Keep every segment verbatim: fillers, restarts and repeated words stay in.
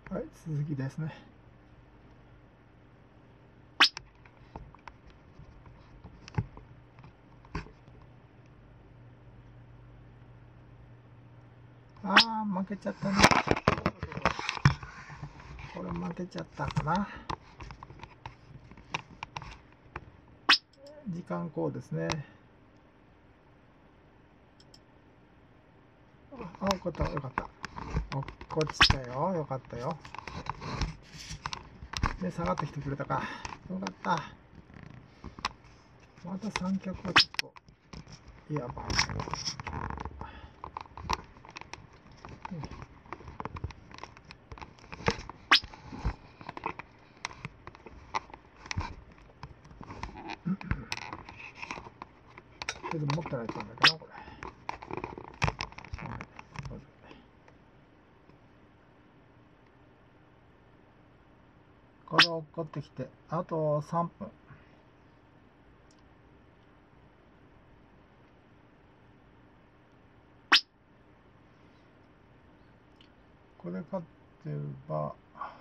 はい、続きですね。ああ、負けちゃったね。これ負けちゃったかな。時間こうですね。あ、落っこった、よかった。落っこちたよ、よかったよ。で、下がってきてくれたか。よかった。また三脚はちょっと、いや、ば、けど持ってないとんだけど、これ。これ落っこってきて、あとさんぷん。これ勝ってれば、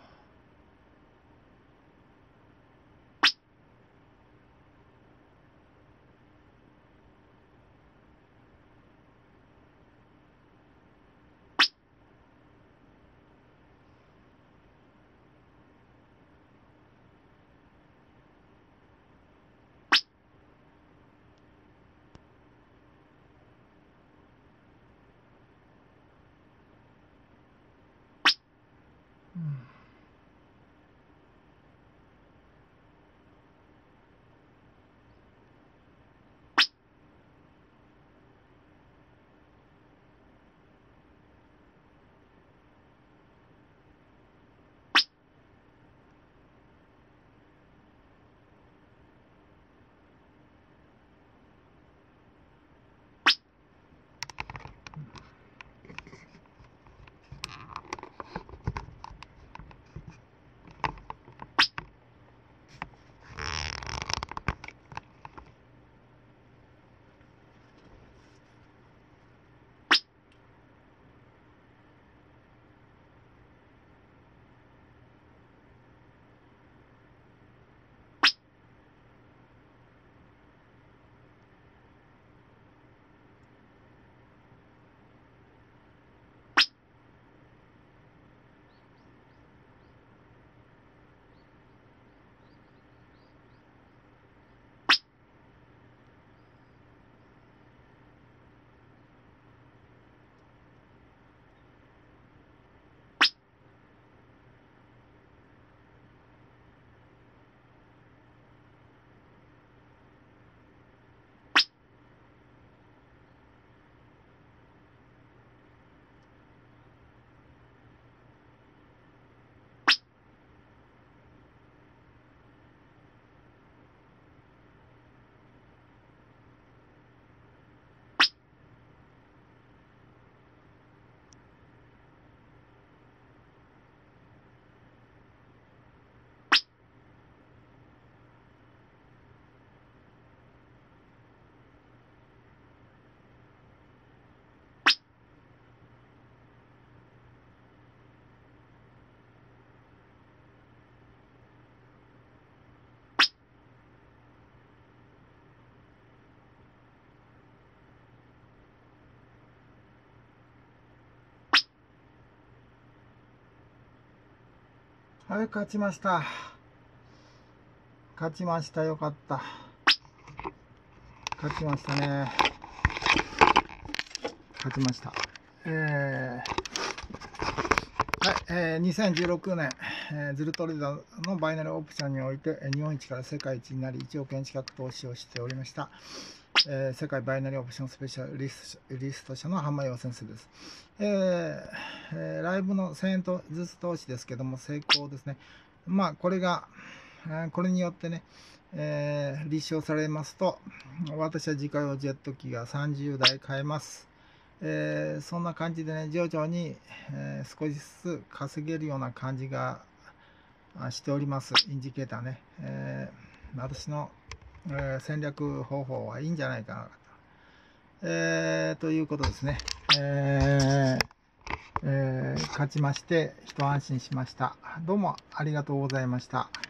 うん、はい、勝ちました。勝ちました。よかった。勝ちましたね。勝ちました。えー、はい、えー、にせんじゅうろくねん、えー、ズルトレーダーのバイナリーオプションにおいて日本一から世界一になりいちおくえん近く投資をしておりました。えー、世界バイナリーオプションスペシャリスト者の浜洋先生です。えーえー、ライブのせんえんずつ投資ですけども成功ですね。まあこれが、これによってね、えー、立証されますと、私は自家用ジェット機がさんじゅうだい買えます。えー、そんな感じでね、徐々に、えー、少しずつ稼げるような感じがしております。インジケーターね。えー、私のえー、戦略方法はいいんじゃないかな、えー、ということですね。えーえー勝ちまして、一安心しました。どうもありがとうございました。